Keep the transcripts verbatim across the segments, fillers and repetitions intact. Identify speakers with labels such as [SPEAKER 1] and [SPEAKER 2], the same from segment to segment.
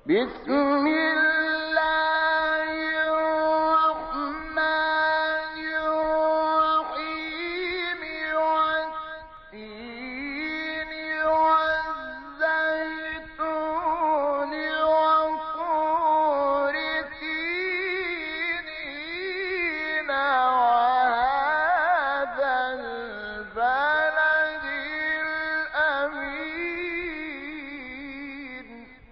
[SPEAKER 1] بسم الله الرحمن الرحيم والتين والزيتون وطور سينين وهذا البلد الأمين.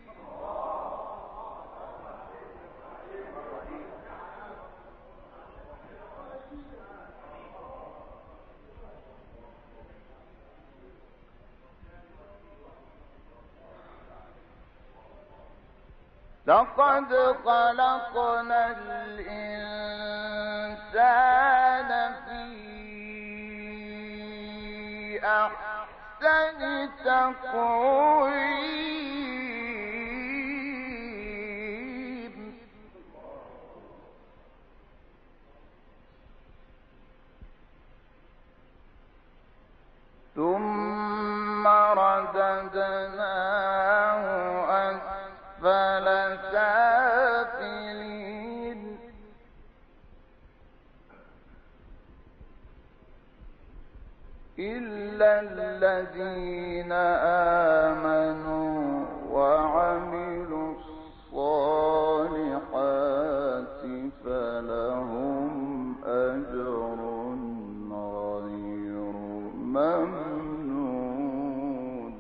[SPEAKER 1] لقد خلقنا الإنسان في أحسن تقويم ثم رددناه أسفل سافلين إلا الذين آمنوا وعملوا الصالحات فلهم أجر غير ممنون.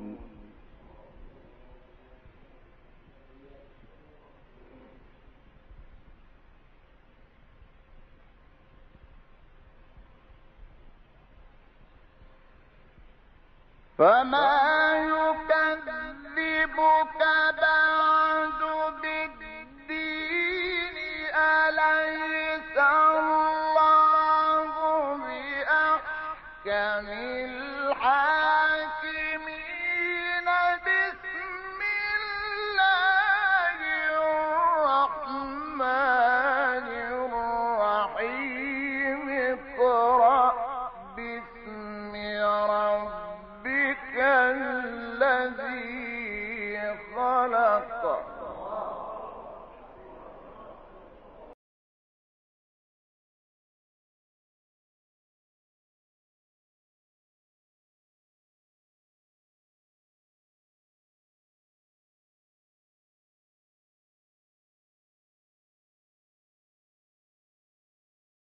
[SPEAKER 1] فما